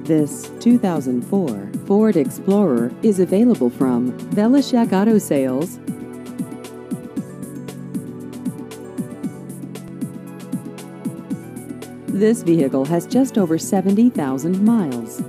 This 2004 Ford Explorer is available from Velishek Auto Sales. This vehicle has just over 70,000 miles.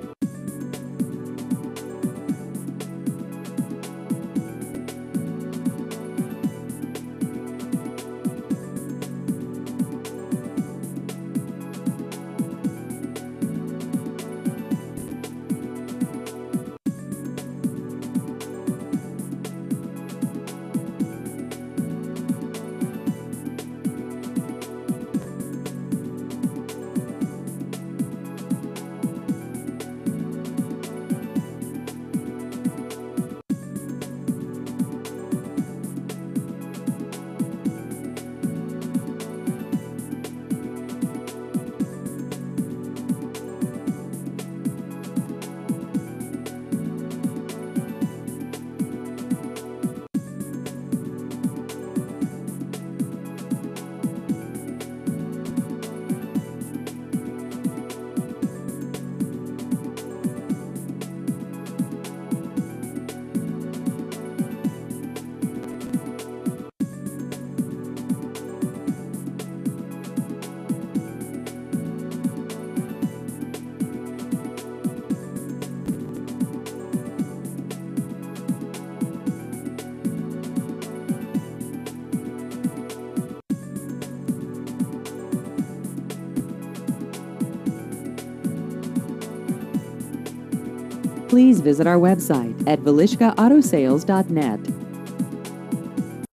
Please visit our website at velishkaautosales.net.